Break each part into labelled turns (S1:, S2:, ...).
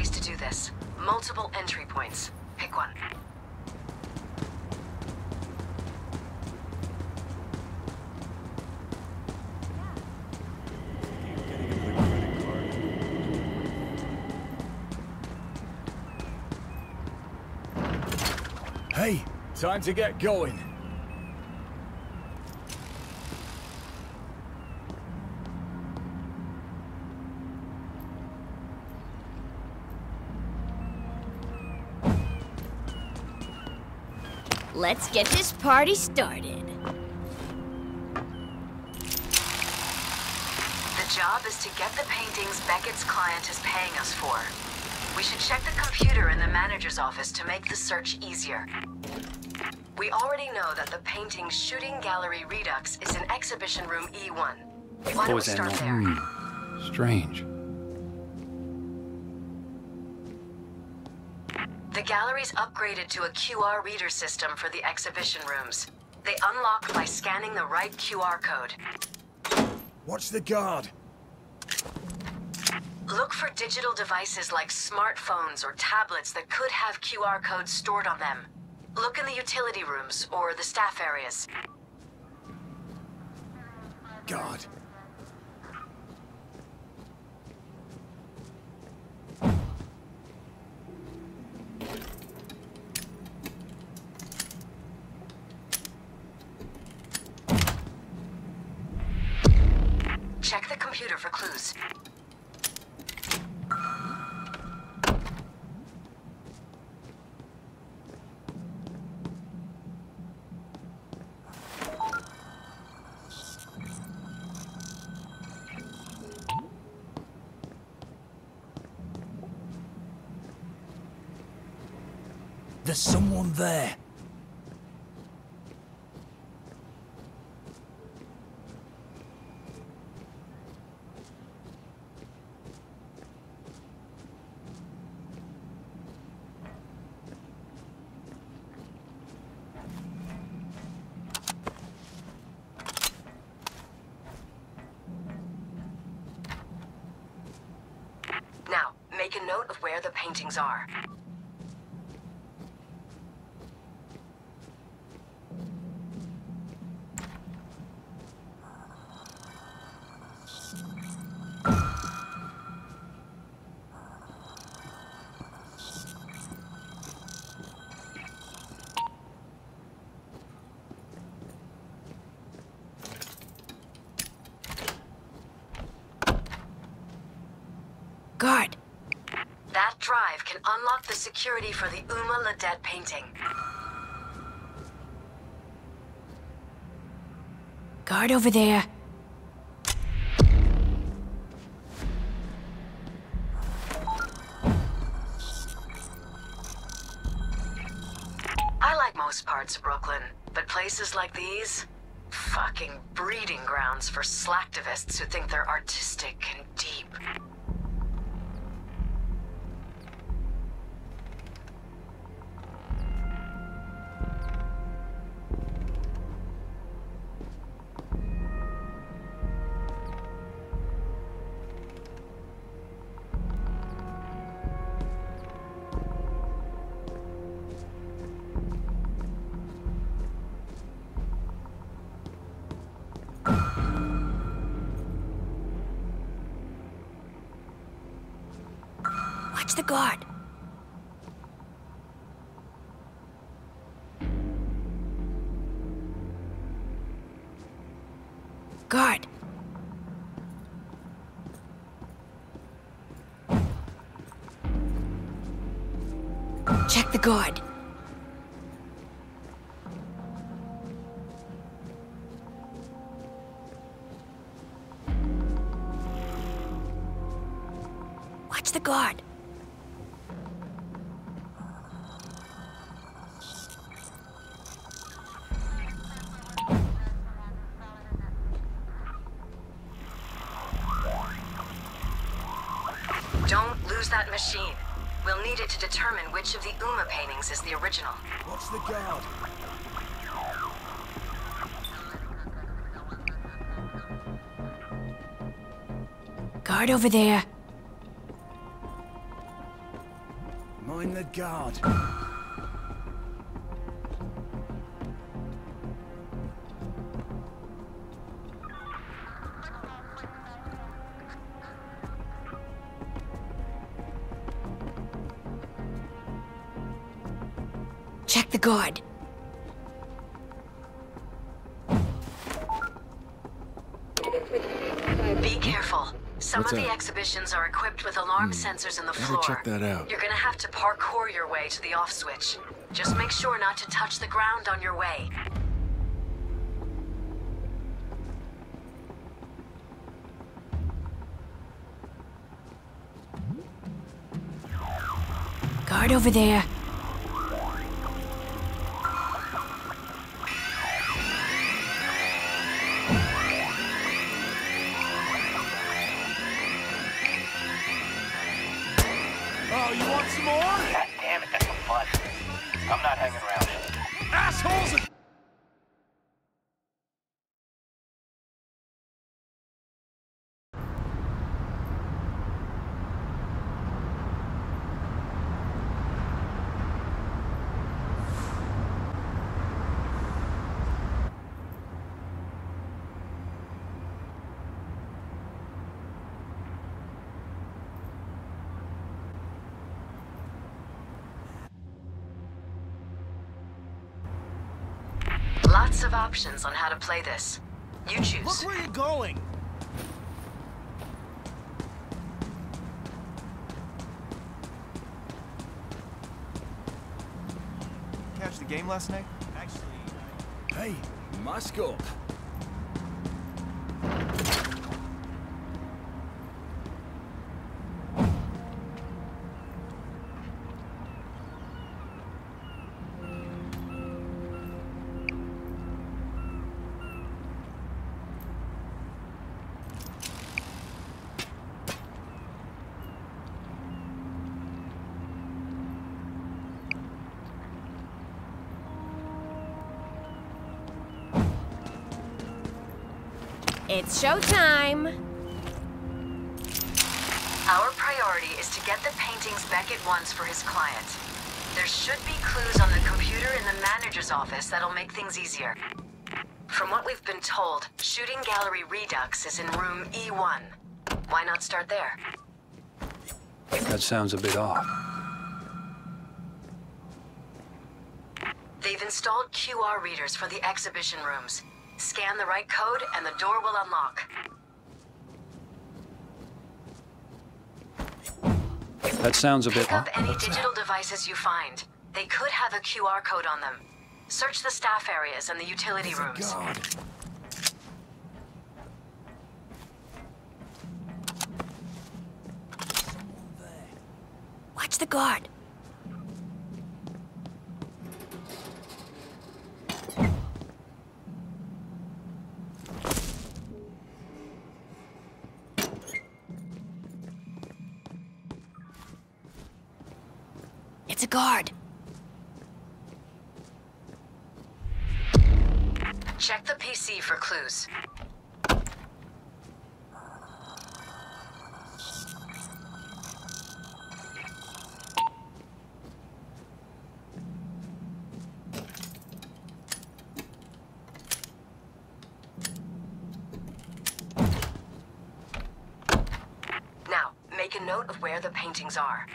S1: ways to do this. Multiple entry points. Pick one.
S2: Hey, time to get going.
S3: Let's get this party started.
S1: The job is to get the paintings Beckett's client is paying us for. We should check the computer in the manager's office to make the search easier. We already know that the painting's Shooting Gallery Redux is in Exhibition Room E1. Why don't we start there?
S4: Strange.
S1: The gallery's upgraded to a QR reader system for the exhibition rooms. They unlock by scanning the right QR code.
S2: Watch the guard.
S1: Look for digital devices like smartphones or tablets that could have QR codes stored on them. Look in the utility rooms or the staff areas.
S2: Guard.
S1: Check the computer for clues.
S2: There's someone there.
S1: Now, make a note of where the paintings are.
S3: Guard.
S1: That drive can unlock the security for the Uma Ledette painting.
S3: Guard over there.
S1: I like most parts of Brooklyn, but places like these? Fucking breeding grounds for slacktivists who think they're artistic and deep.
S3: Watch the guard. Guard. Check the guard. Watch the guard.
S1: Don't lose that machine. We'll need it to determine which of the Uma paintings is the original.
S2: Watch the guard.
S3: Guard over there.
S2: guard.
S3: Check the guard.
S1: Be careful. Some
S4: What's
S1: of the
S4: that?
S1: exhibitions are equipped with alarm sensors in the
S4: Gotta
S1: floor.
S4: check that out.
S1: You're gonna have to parkour your way to the off switch. Just make sure not to touch the ground on your way.
S3: Guard over there.
S2: Oh, you want some more?
S5: God damn it, that's some fun. I'm not hanging around.
S2: Assholes!
S1: Lots of options on how to play this. You choose.
S2: Look where you're going!
S6: Catch the game last night?
S2: Hey, mask up.
S3: It's showtime.
S1: Our priority is to get the paintings Beckett wants for his client. There should be clues on the computer in the manager's office that'll make things easier. From what we've been told, Shooting Gallery Redux is in room E1. Why not start there?
S4: That sounds a bit off.
S1: They've installed QR readers for the exhibition rooms. Scan the right code and the door will unlock.
S4: That sounds a bit
S1: Pick up
S4: off.
S1: any digital devices you find. They could have a QR code on them. Search the staff areas and the utility
S2: There's a
S1: rooms.
S2: guard.
S3: Watch the guard. It's a guard.
S1: Check the PC for clues. Now, make a note of where the paintings are.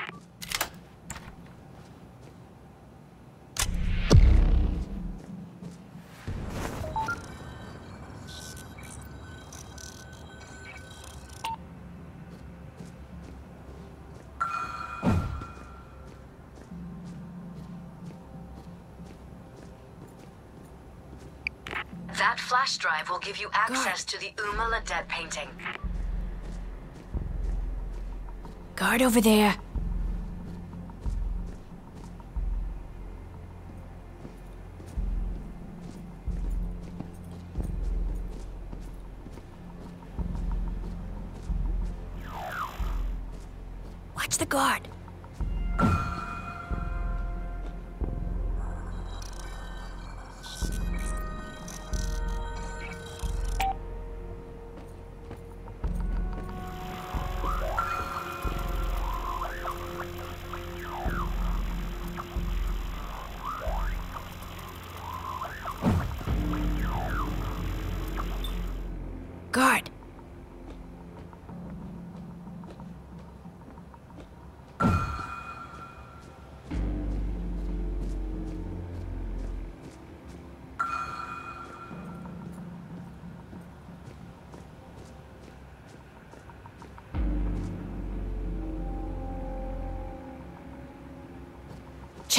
S1: That flash drive will give you access to the Uma Ladette painting.
S3: Guard over there. Watch the guard.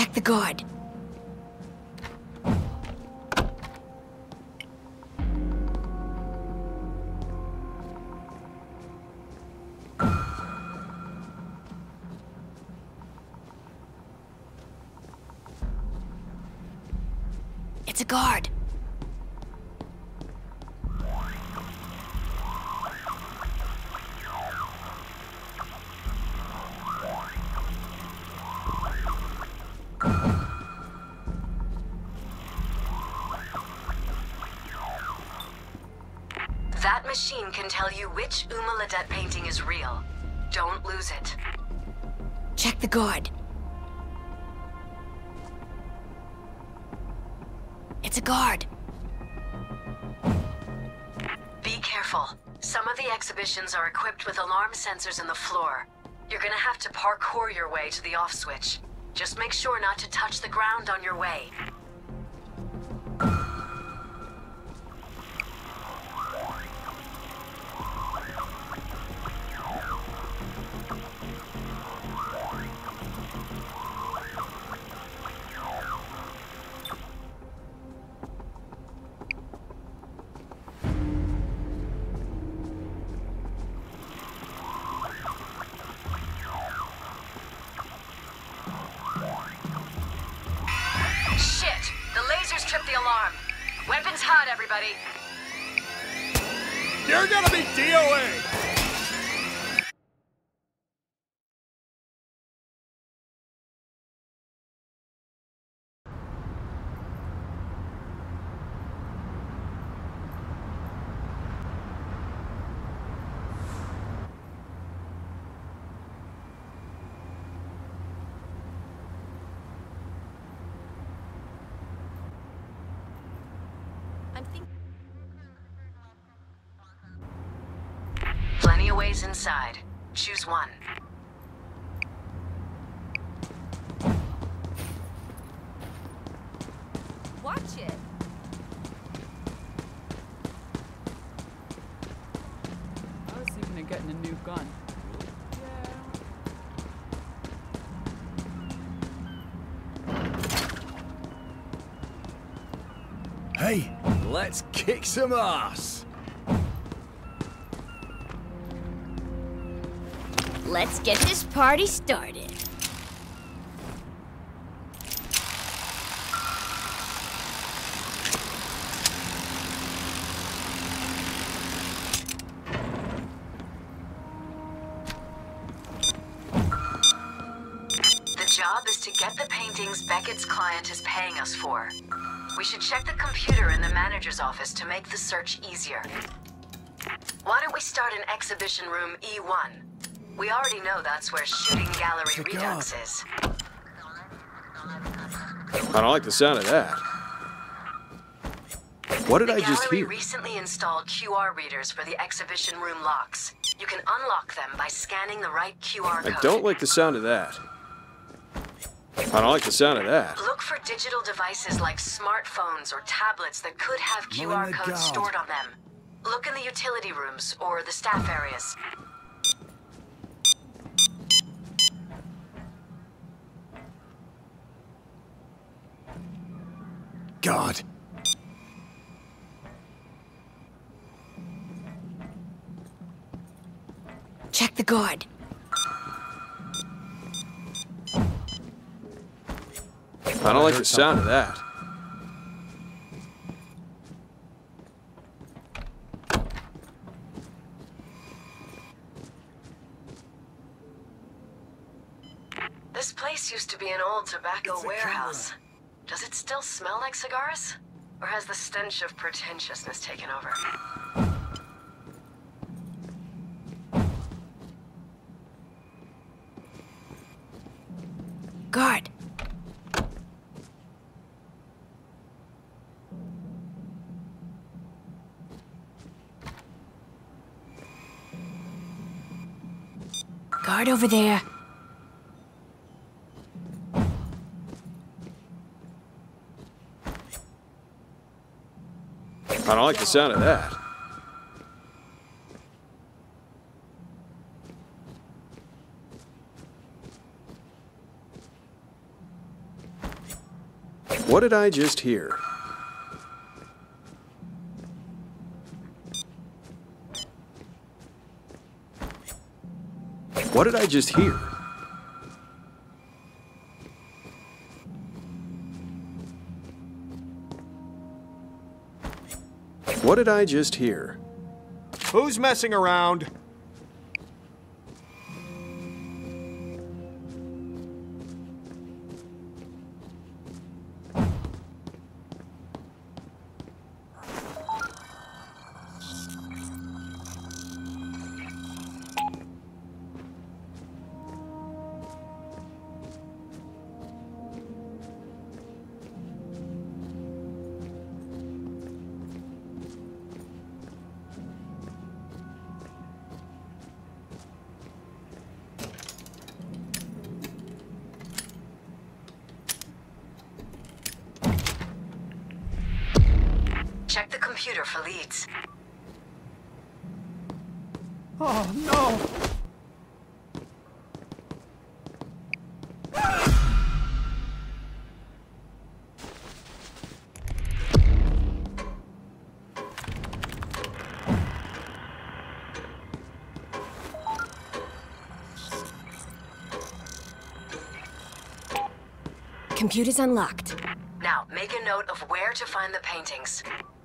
S3: Check the guard. It's a guard.
S1: That machine can tell you which Uma Ledette painting is real. Don't lose it.
S3: Check the guard. It's a guard.
S1: Be careful. Some of the exhibitions are equipped with alarm sensors in the floor. You're gonna have to parkour your way to the off switch. Just make sure not to touch the ground on your way. Shit! The lasers tripped the alarm. Weapons hot, everybody.
S2: You're gonna be DOA!
S1: Plenty of ways inside. Choose one.
S3: Watch it.
S7: I was thinking of getting a new gun.
S2: Hey, let's kick some ass!
S3: Let's get this party started.
S1: The job is to get the paintings Beckett's client is paying us for. We should check the computer in the manager's office to make the search easier. Why don't we start in exhibition room E1? We already know that's where Shooting Gallery Redux is.
S8: I don't like the sound of that. What did I just
S1: The gallery
S8: hear?
S1: recently installed QR readers for the exhibition room locks. You can unlock them by scanning the right QR code.
S8: I don't like the sound of that. I don't like the sound of that.
S1: Look for digital devices like smartphones or tablets that could have QR
S2: Mind the
S1: codes
S2: guard.
S1: stored on them. Look in the utility rooms or the staff areas.
S2: God!
S3: Check the guard.
S8: I don't like the sound of that.
S1: This place used to be an old tobacco
S2: It's a
S1: warehouse. Does it still smell like cigars? Or has the stench of pretentiousness taken over?
S3: Guard. Guard over there.
S8: I don't like the sound of that. What did I just hear? What did I just hear? What did I just hear?
S2: Who's messing around?
S1: Check the computer for leads.
S2: Oh, no!
S3: Computer's unlocked.
S1: Now, make a note of where to find the paintings.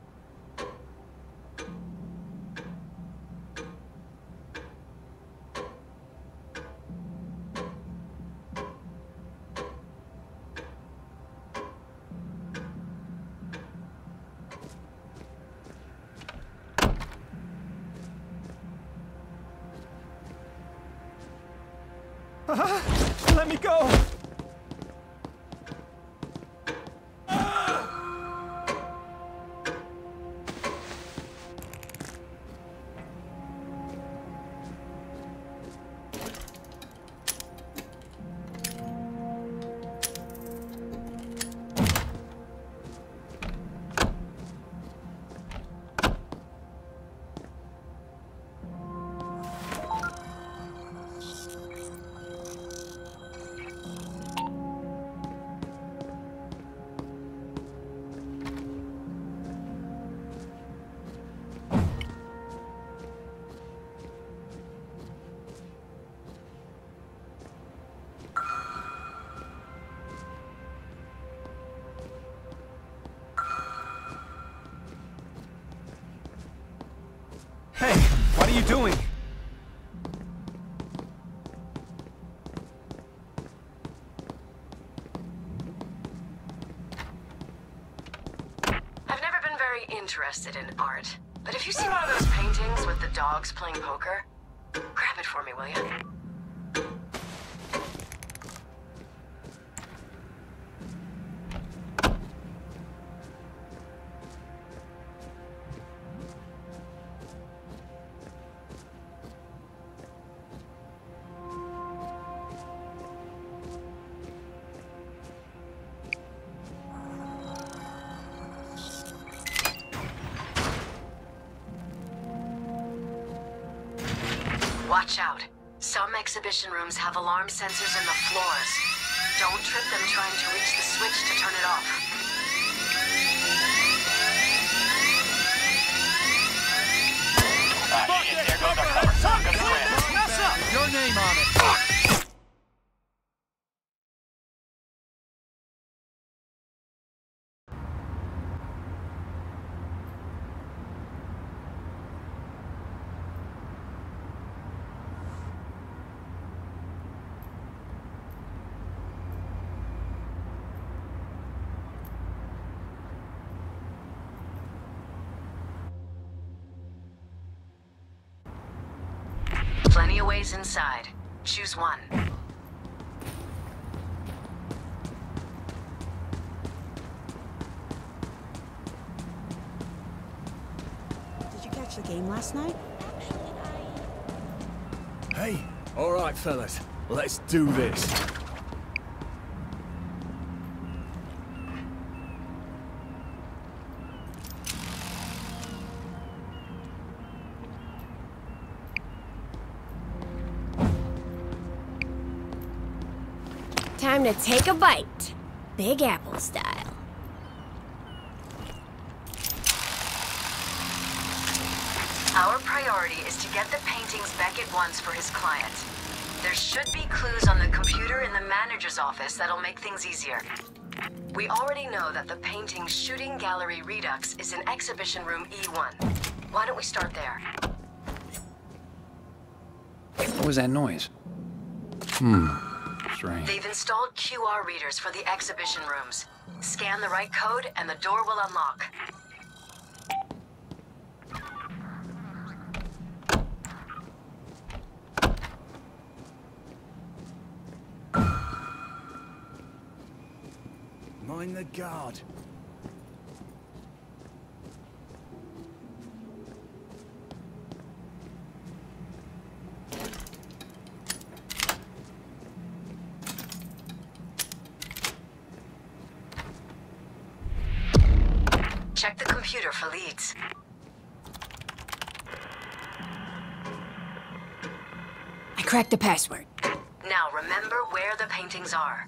S2: Let me go! Hey, what are you doing?
S1: I've never been very interested in art, but if you see one of those paintings with the dogs playing poker, grab it for me, will you? Watch out. Some exhibition rooms have alarm sensors in the floors. Don't trip them trying to reach the switch to turn it off.
S5: Shit, there goes our cover. Good friend.
S2: Mess up! Your name on it!
S1: Plenty of ways inside. Choose one.
S9: Did you catch the game last night?
S2: Hey, all right, fellas. Let's do this.
S3: Time to take a bite. Big Apple style.
S1: Our priority is to get the paintings Beckett wants for his client. There should be clues on the computer in the manager's office that'll make things easier. We already know that the painting's shooting gallery redux is in exhibition room E1. Why don't we start there?
S4: What was that noise? Strange.
S1: They've installed QR readers for the exhibition rooms. Scan the right code and the door will unlock.
S2: Mind the guard.
S1: Check the computer for leads.
S3: I cracked the password.
S1: Now remember where the paintings are.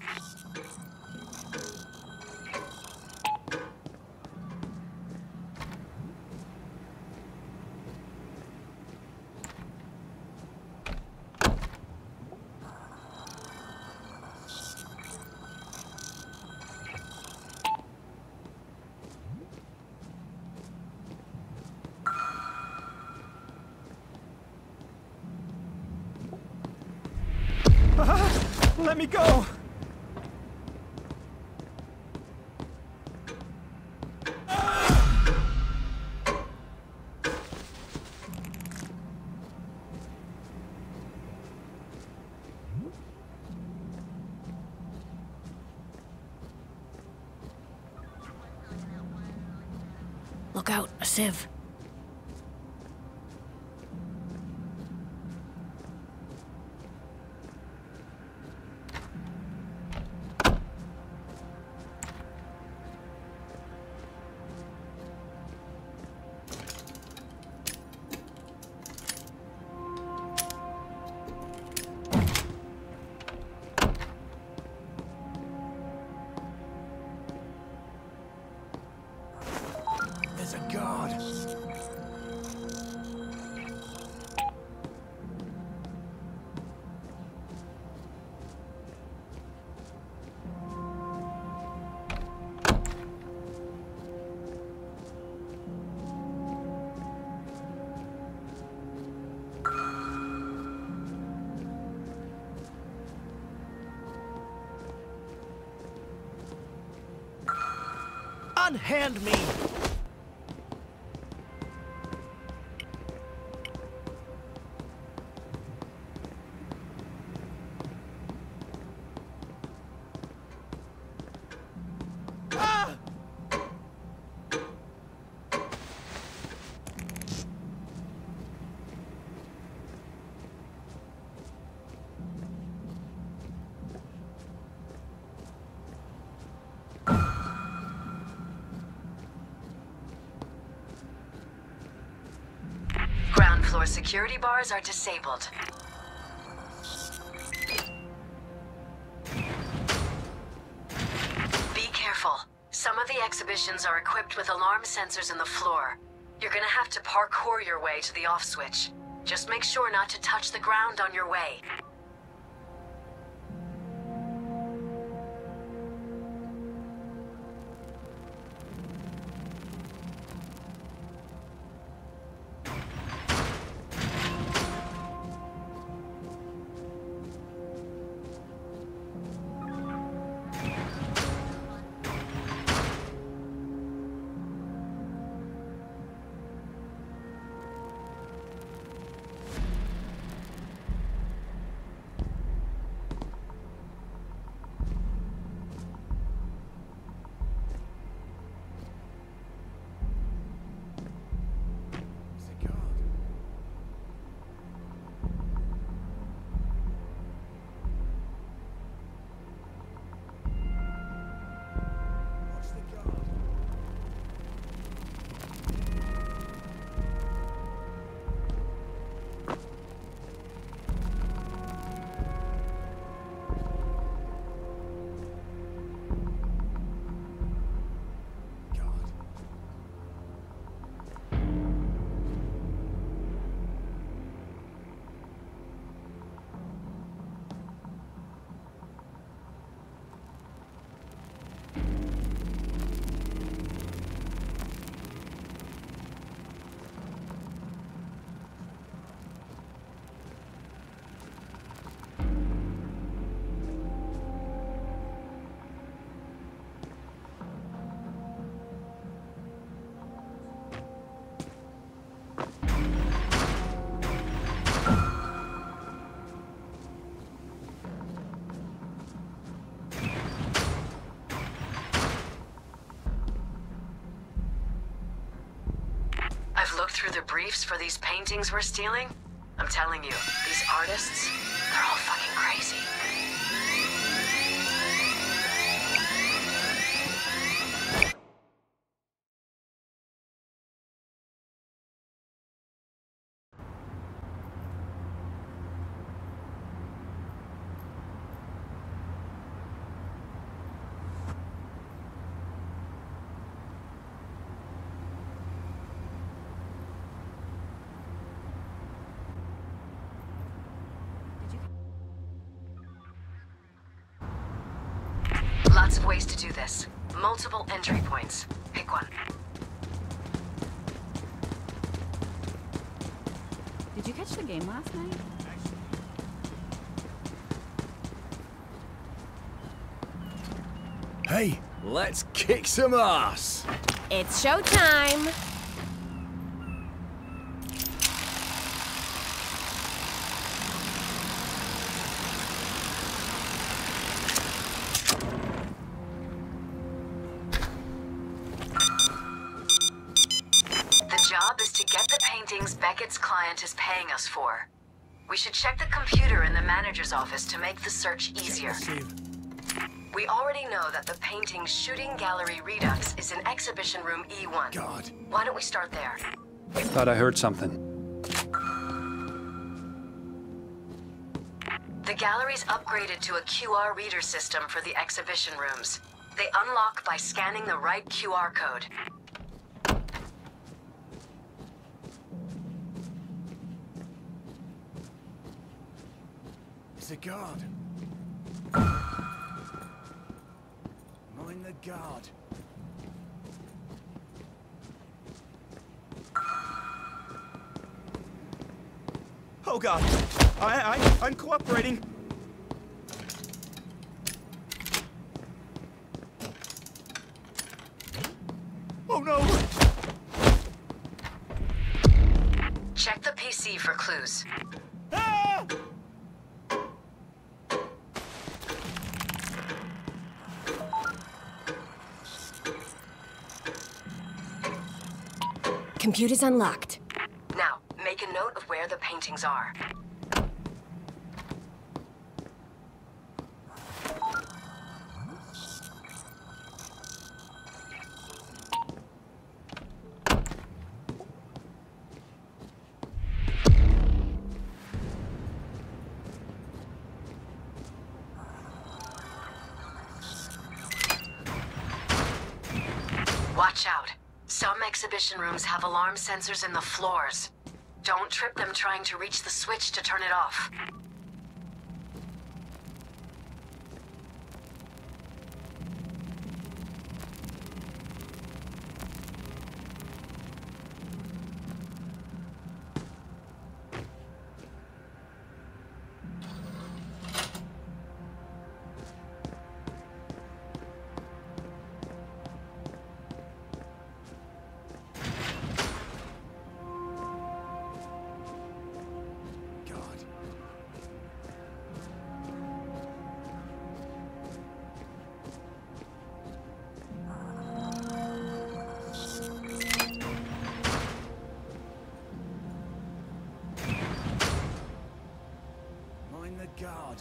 S6: Let me go!
S3: Look out, a sieve.
S2: There's a guard. Unhand me!
S1: Ground floor security bars are disabled. Be careful. Some of the exhibitions are equipped with alarm sensors in the floor. You're gonna have to parkour your way to the off switch. Just make sure not to touch the ground on your way. through the briefs for these paintings we're stealing? I'm telling you, these artists, they're all fucking crazy. Lots of ways to do this. Multiple entry points. Pick one.
S7: Did you catch the game last night?
S2: Hey, let's kick some ass!
S3: It's showtime!
S1: The job is to get the paintings Beckett's client is paying us for. We should check the computer in the manager's office to make the search easier. We already know that the painting's shooting gallery Redux is in exhibition room E1.
S2: God.
S1: Why don't we start there?
S4: Thought I heard something.
S1: The gallery's upgraded to a QR reader system for the exhibition rooms. They unlock by scanning the right QR code.
S2: It's a guard. Mind the guard.
S6: Oh god. I'm cooperating. Oh no!
S1: Check the PC for clues.
S6: Ah!
S3: Computer's unlocked.
S1: Now, make a note of where the paintings are. Watch out. Some exhibition rooms have alarm sensors in the floors. Don't trip them trying to reach the switch to turn it off.
S2: God. Mind the guard.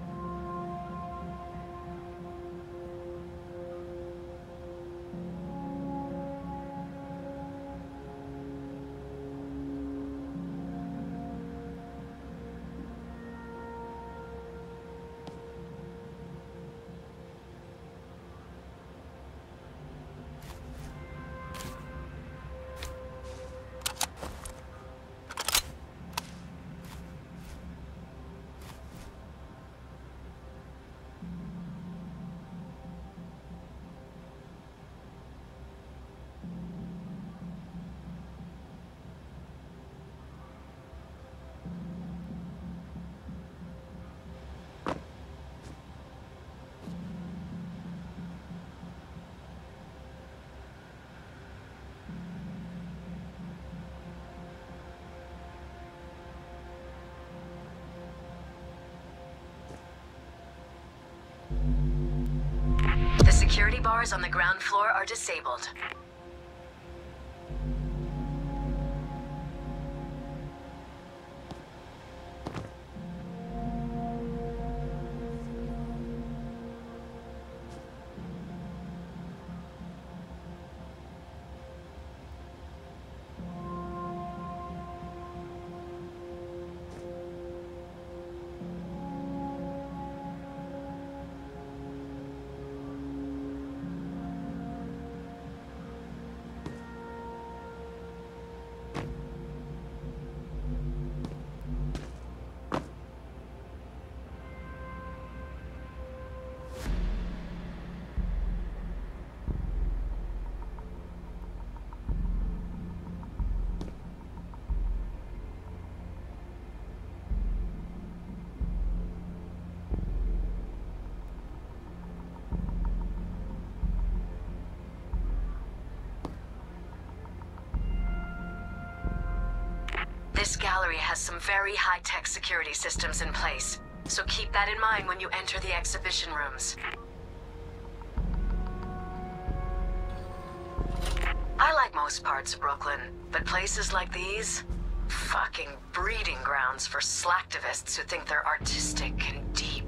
S1: The security bars on the ground floor are disabled. This gallery has some very high-tech security systems in place, so keep that in mind when you enter the exhibition rooms. I like most parts of Brooklyn, but places like these? Fucking breeding grounds for slacktivists who think they're artistic and deep.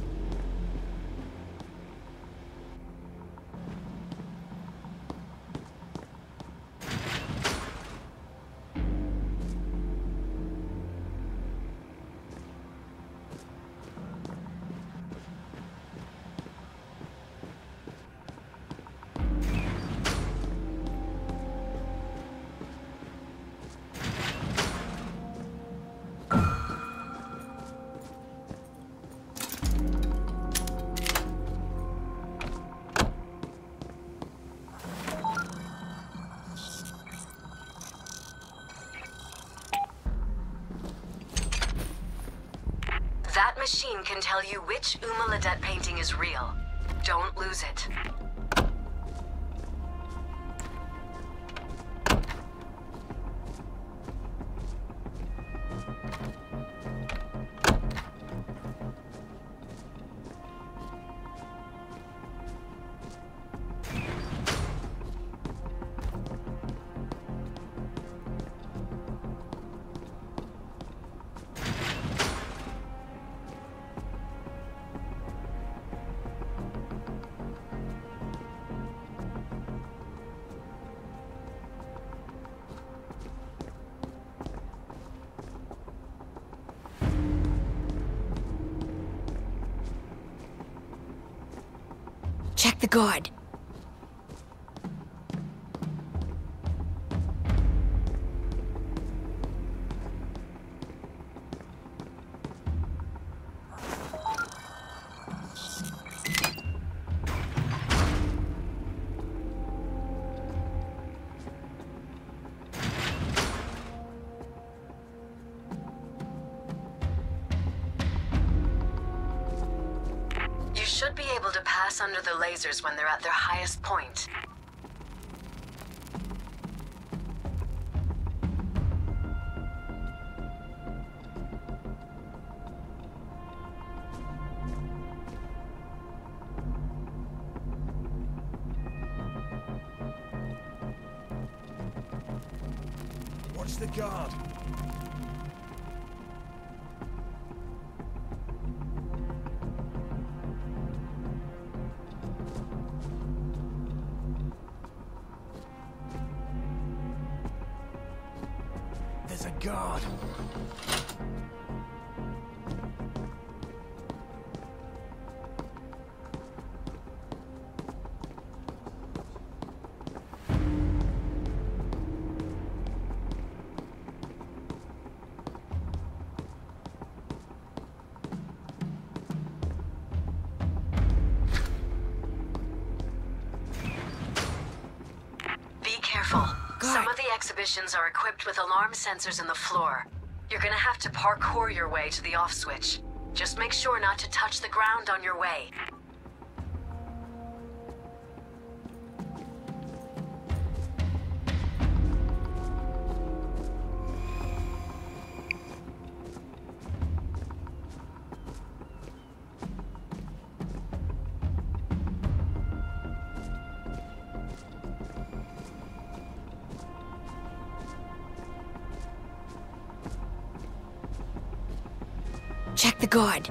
S1: That machine can tell you which Uma Ledette painting is real. Don't lose it.
S3: Check the guard.
S1: You should be able to pass under the lasers when they're at their highest point.
S2: Watch the guard. There's a guard.
S1: Be careful. Some of the exhibitions are equipped with alarm sensors in the floor. You're gonna have to parkour your way to the off switch. Just make sure not to touch the ground on your way.
S3: Check the guard.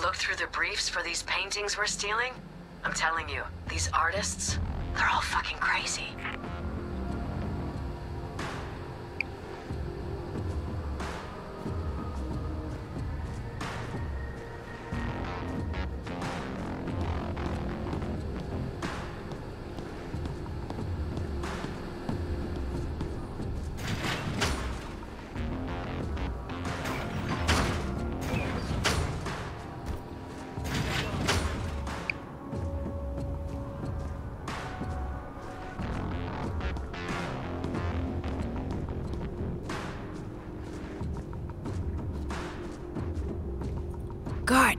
S1: looked through the briefs for these paintings we're stealing? I'm telling you, these artists, they're all fucking crazy.
S3: Guard!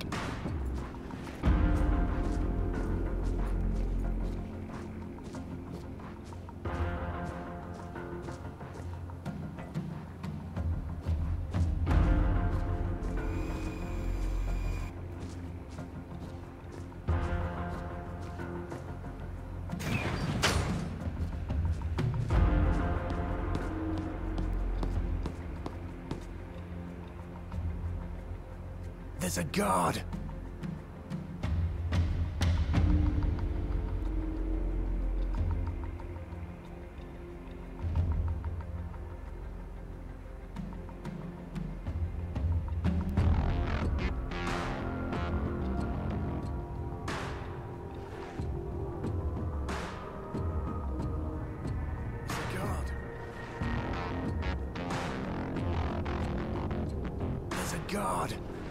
S2: There's a guard. There's a guard.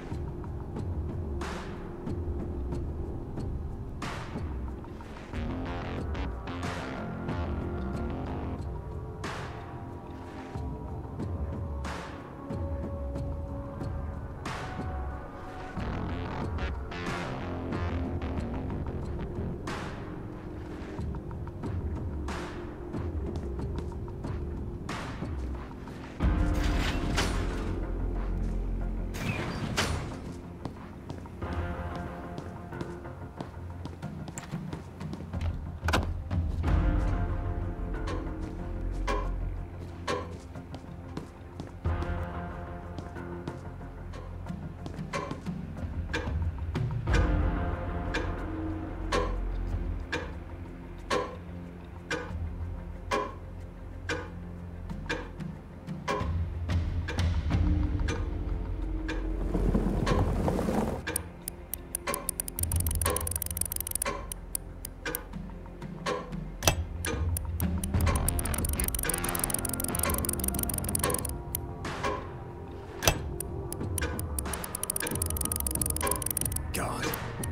S2: God.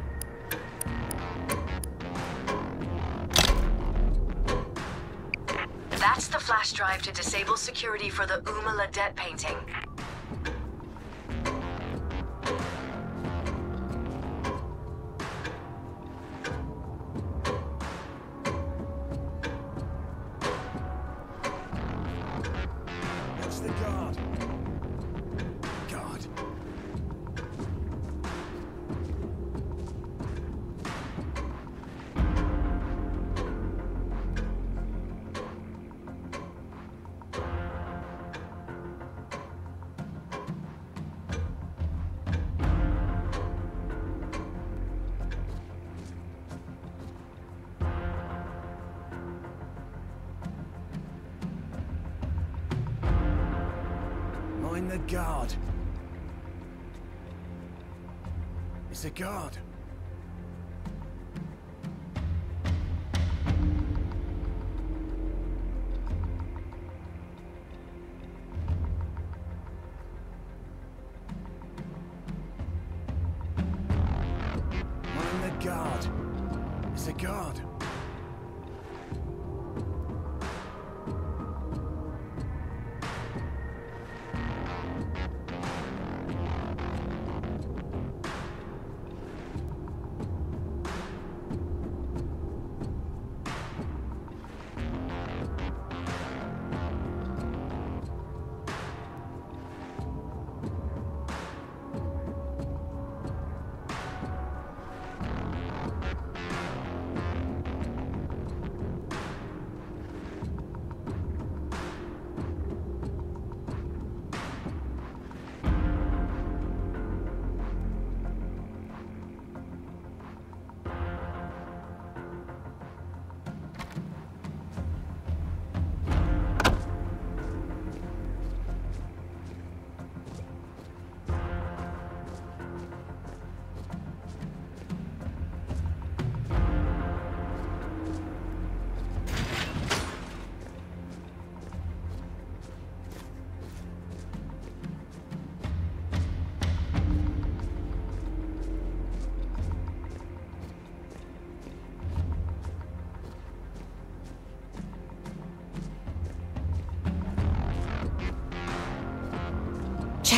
S1: That's the flash drive to disable security for the Uma Ladette painting.
S2: Watch the guard. God. Mind the guard. It's a guard. Mind the guard. It's a guard.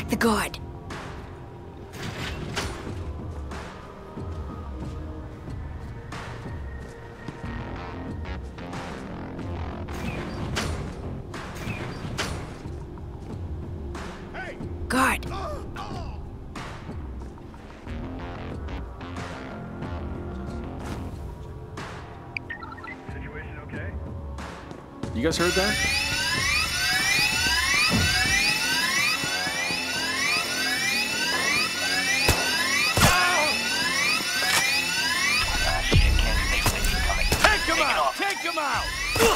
S3: Check the guard. Guard.
S6: Situation okay?
S4: You guys heard that?
S5: Ah, shit, can't stay with it. Keep coming.
S6: Take him
S5: Take it
S6: out!
S5: off.
S6: Take him out!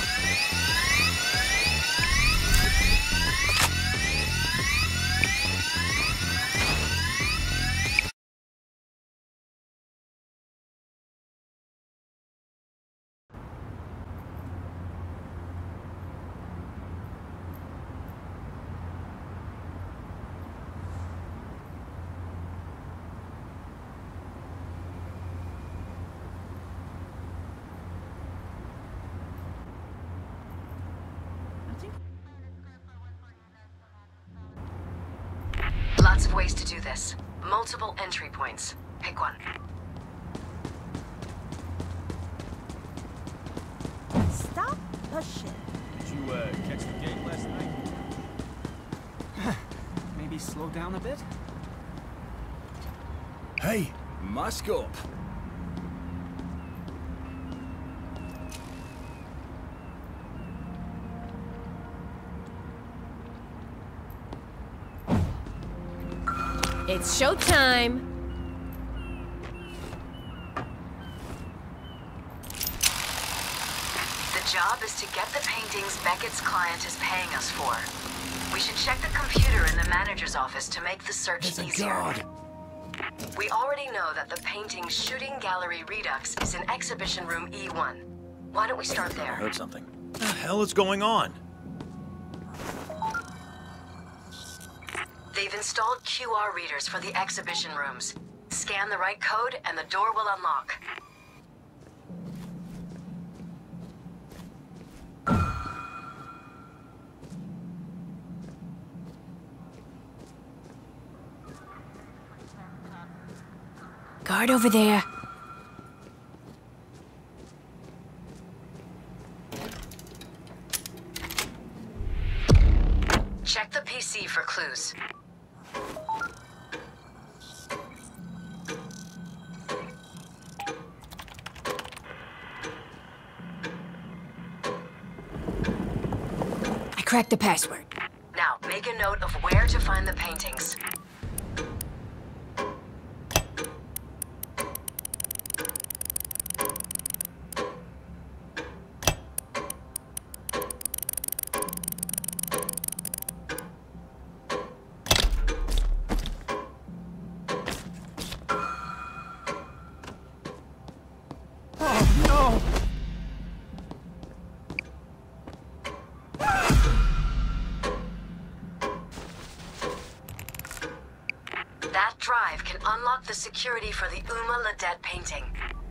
S1: Lots of ways to do this. Multiple entry points. Pick one.
S9: Stop pushing.
S6: Did you, catch the game last night? Maybe slow down a bit?
S2: Hey, mask up.
S3: It's showtime.
S1: The job is to get the paintings Beckett's client is paying us for. We should check the computer in the manager's office to make the search
S2: There's a
S1: easier.
S2: guard.
S1: We already know that the painting Shooting Gallery Redux is in Exhibition Room E1. Why don't we start there?
S8: Heard something. What the hell is going on?
S1: They've installed QR readers for the exhibition rooms. Scan the right code and the door will unlock.
S3: Guard over there.
S1: Check the PC for clues.
S3: I cracked the password.
S1: Now, make a note of where to find the paintings.
S6: Oh, no!
S1: That drive can unlock the security for the Uma Ledette painting.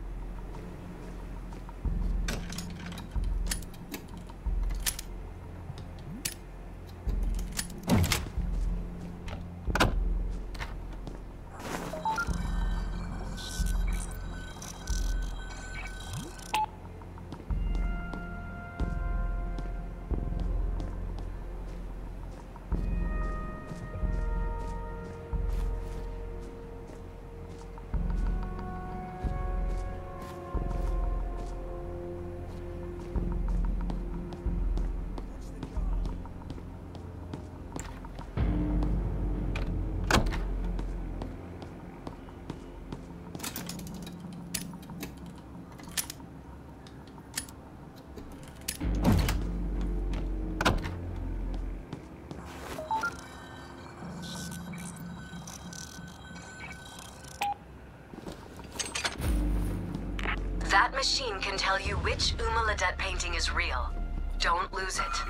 S1: That machine can tell you which Uma Ledette painting is real. Don't lose it.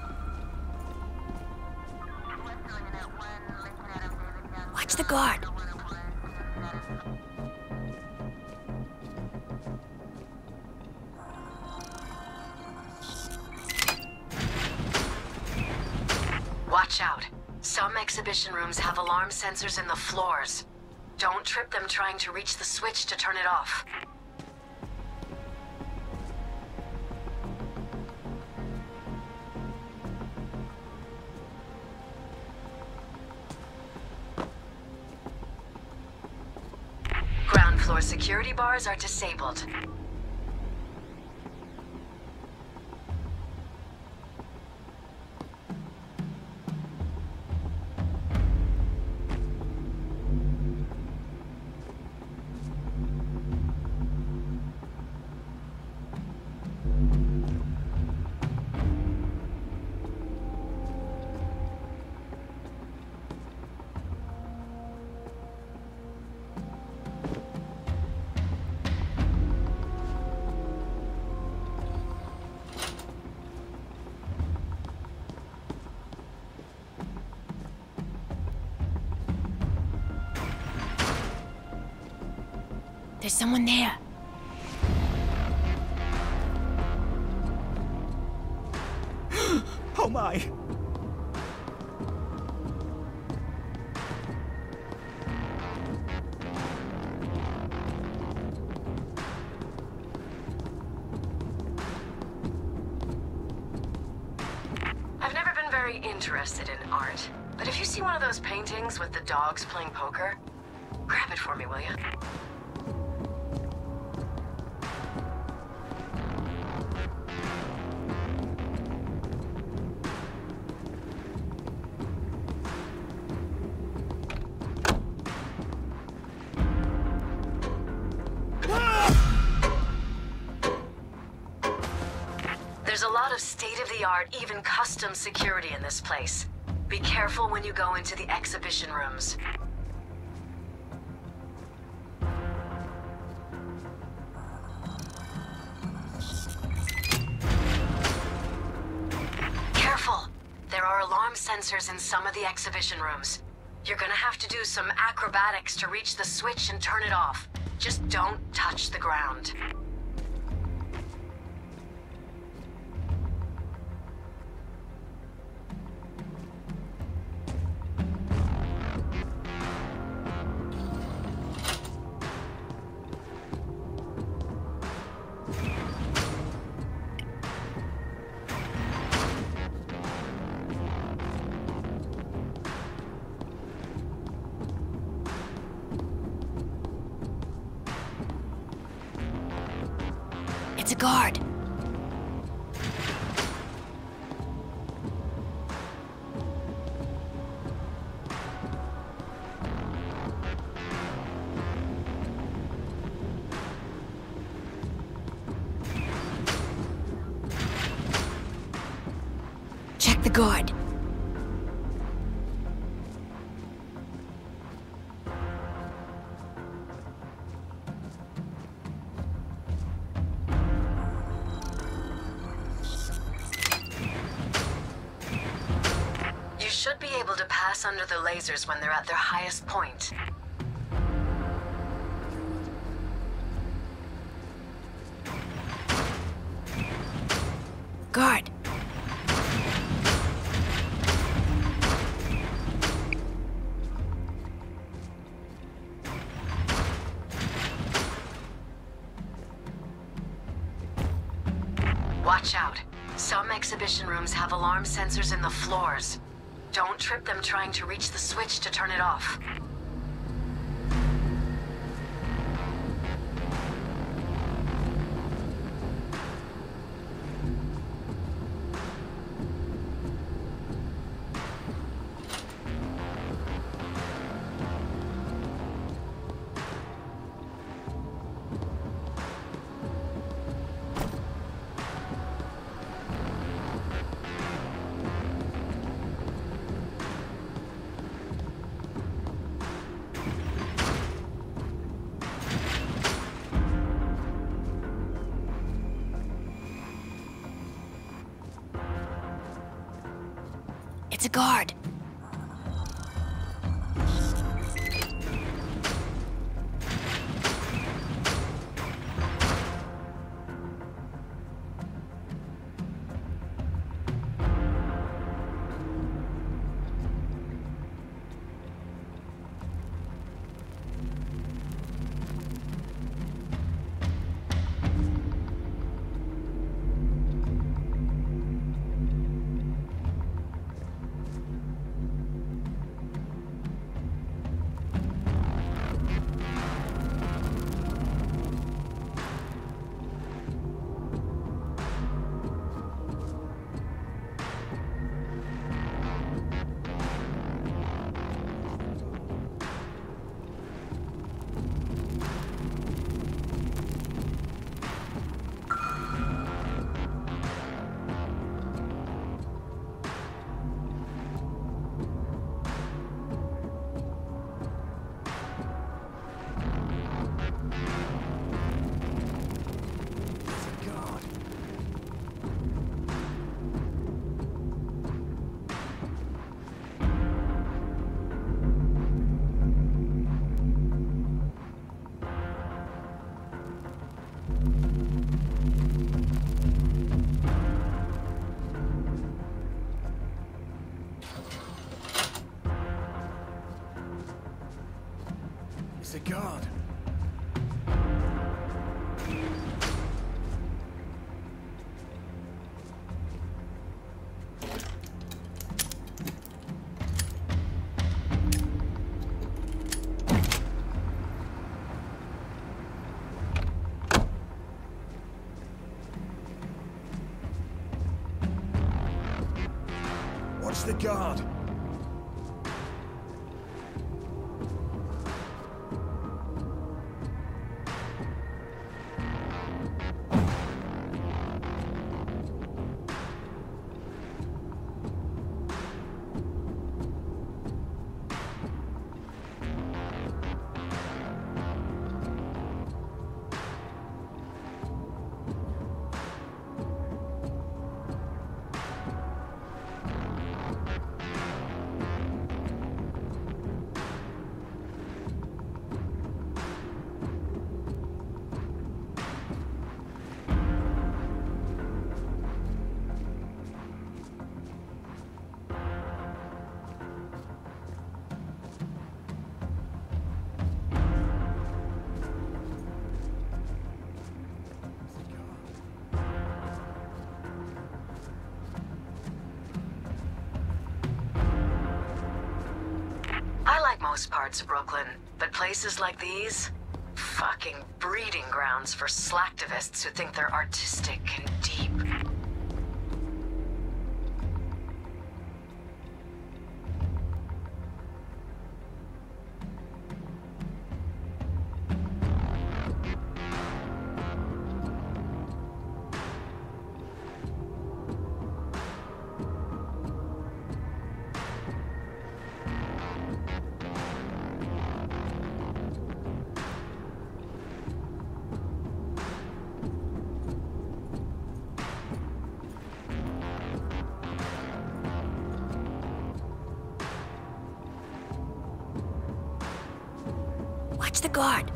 S3: Watch the guard.
S1: Watch out. Some exhibition rooms have alarm sensors in the floors. Don't trip them trying to reach the switch to turn it off. Ground floor security bars are disabled.
S3: There's someone there.
S6: Oh my!
S1: I've never been very interested in art, but if you see one of those paintings with the dogs playing poker, grab it for me, will you? There's a lot of state-of-the-art, even custom security in this place. Be careful when you go into the exhibition rooms. Careful! There are alarm sensors in some of the exhibition rooms. You're gonna have to do some acrobatics to reach the switch and turn it off. Just don't touch the ground.
S3: It's a guard. Check the guard.
S1: You should be able to pass under the lasers when they're at their highest point.
S3: Guard.
S1: Watch out. Some exhibition rooms have alarm sensors in the floors. Don't trip them trying to reach the switch to turn it off.
S3: It's a guard.
S2: It's a guard. Watch the guard.
S1: I like most parts of Brooklyn, but places like these? Fucking breeding grounds for slacktivists who think they're artistic and deep.
S3: Watch the guard.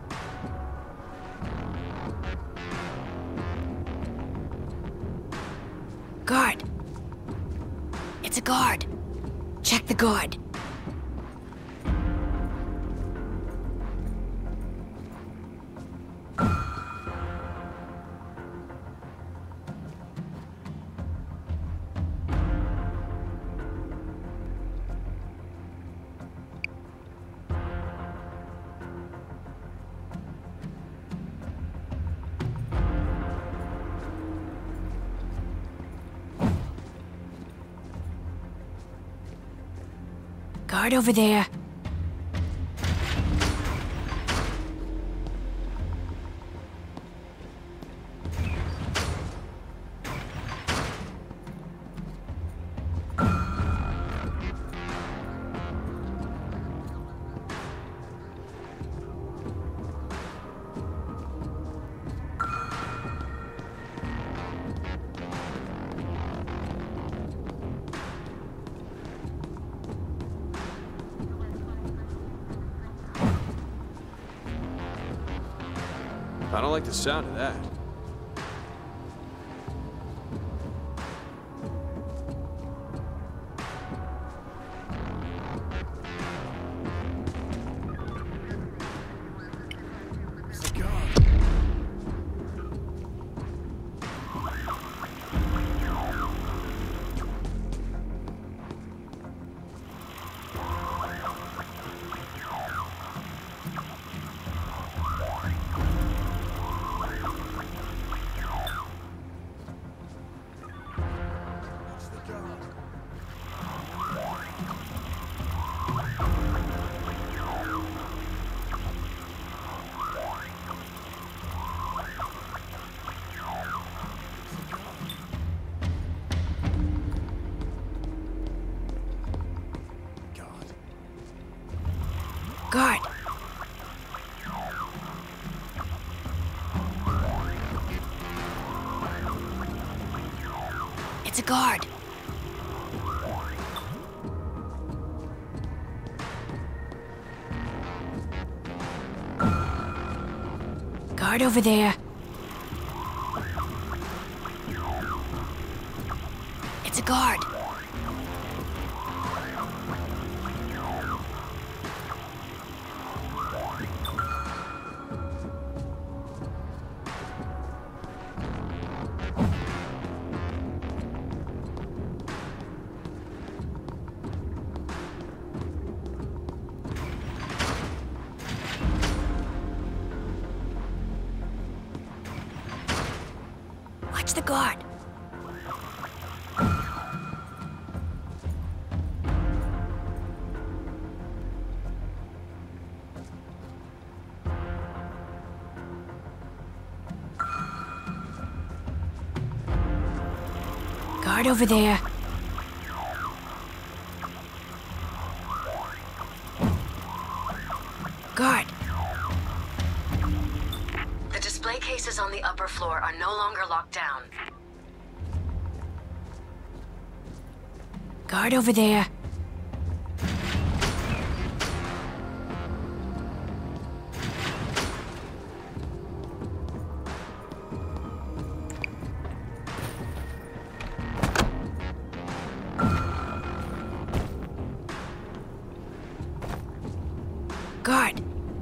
S3: Guard. It's a guard. Check the guard. Guard over there.
S4: I don't like the sound of that.
S2: It's a guard.
S3: Guard. It's a guard. Guard over there. It's a guard. the guard. Guard over there. Guard.
S1: The display cases on the upper floor are no longer locked down.
S3: Guard over there. Guard.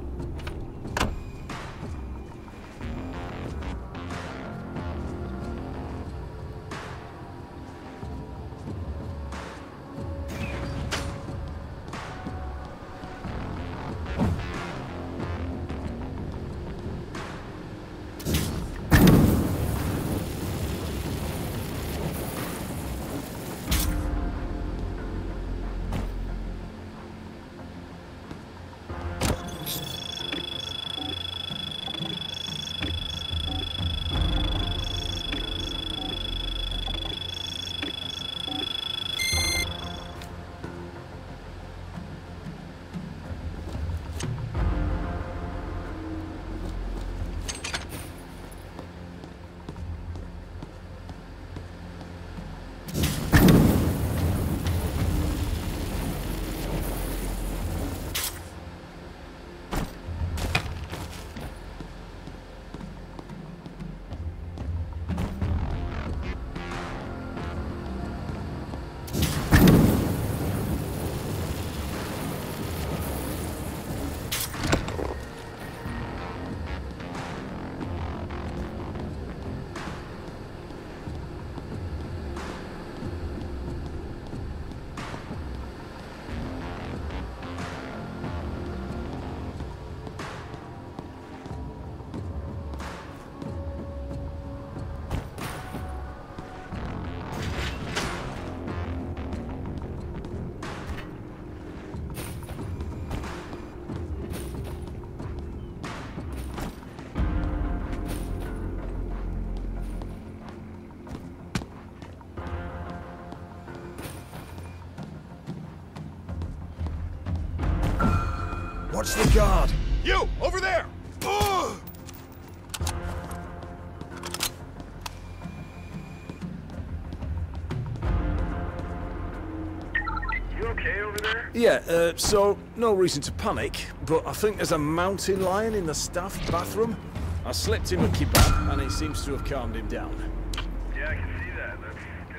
S2: Watch the guard!
S8: You! Over there! Ugh!
S5: You okay over there?
S2: Yeah, so, no reason to panic, but I think there's a mountain lion in the staff bathroom. I slipped him a kebab, and it seems to have calmed him down.
S5: Yeah, I can see that. That's good.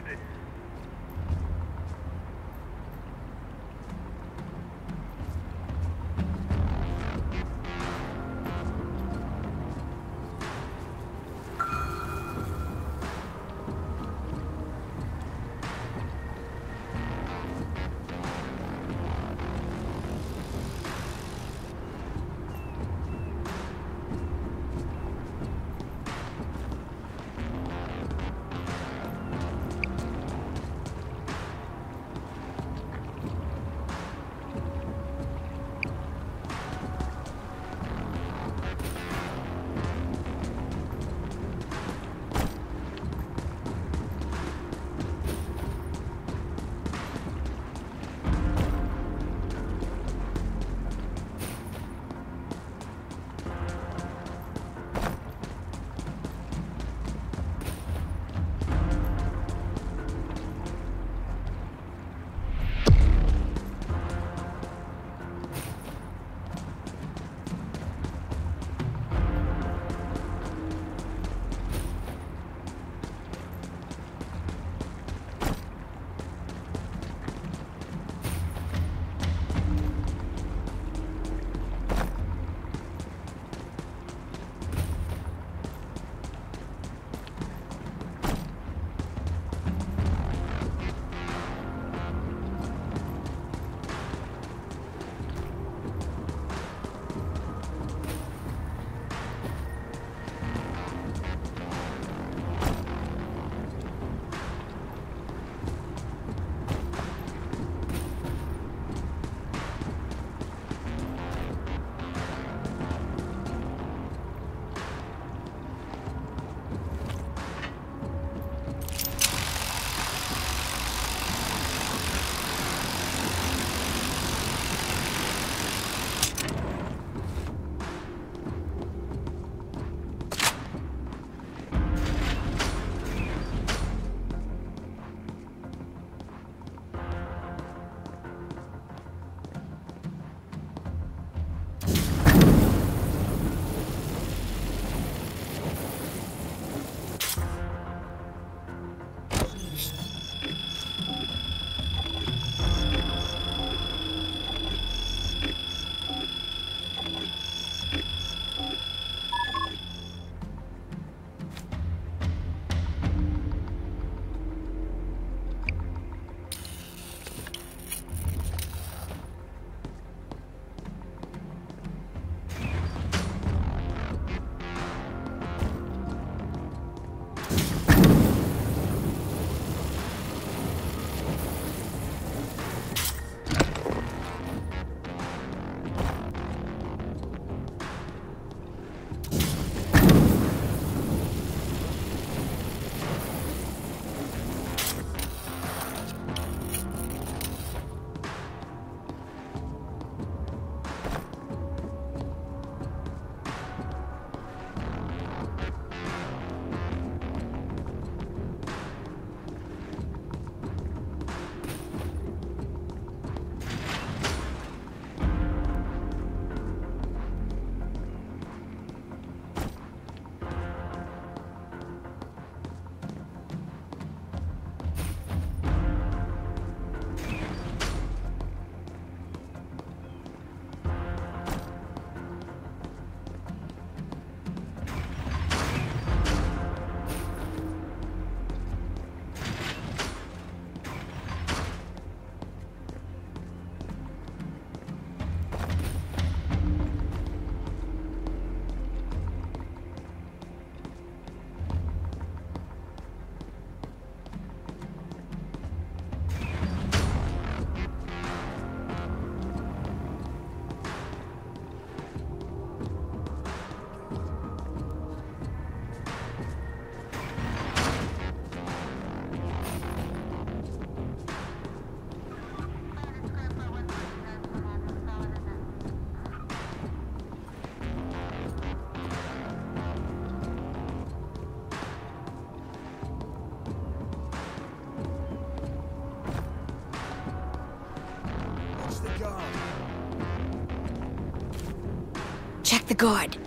S3: Check the guard.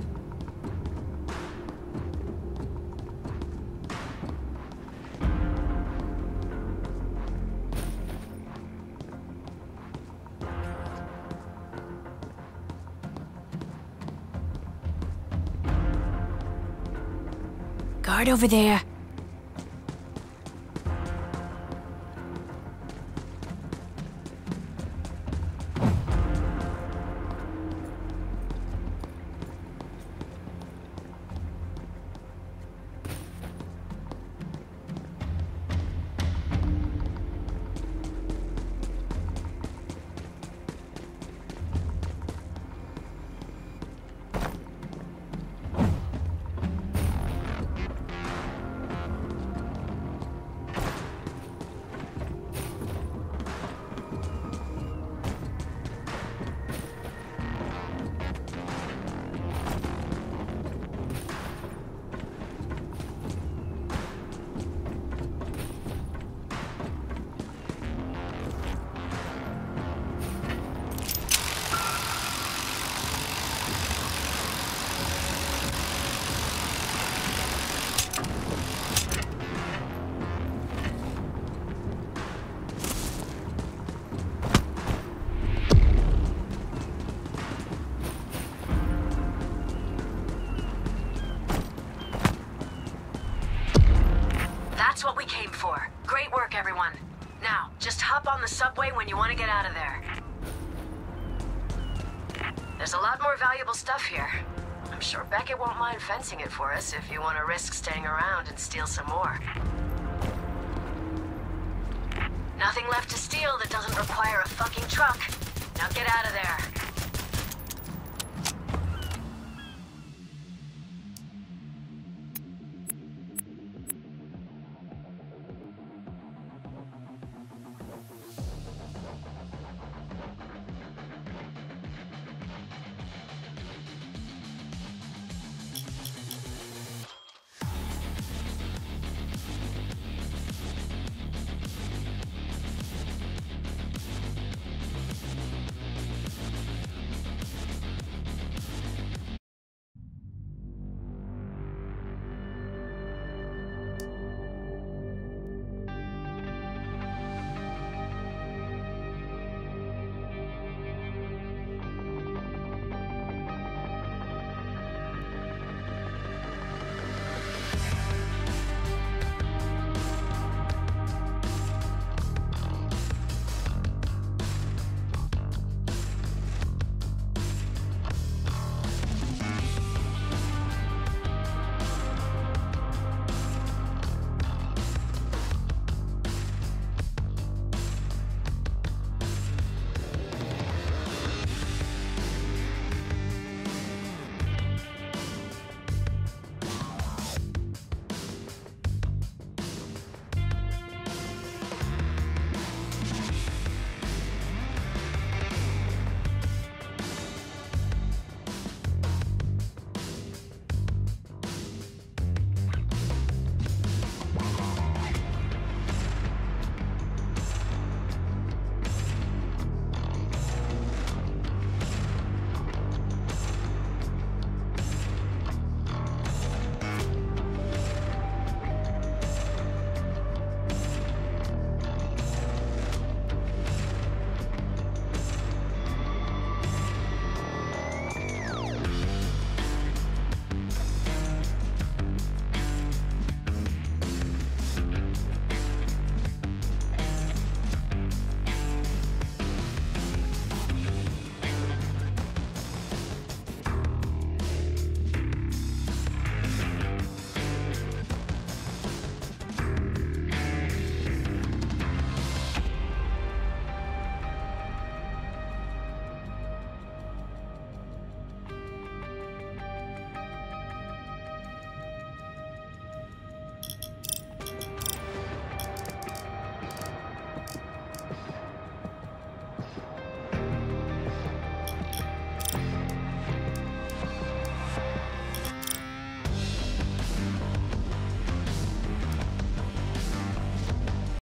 S3: Guard over there.
S1: That's what we came for. Great work, everyone. Now, just hop on the subway when you want to get out of there. There's a lot more valuable stuff here. I'm sure Beckett won't mind fencing it for us if you want to risk staying around and steal some more. Nothing left to steal that doesn't require a fucking truck. Now get out of there.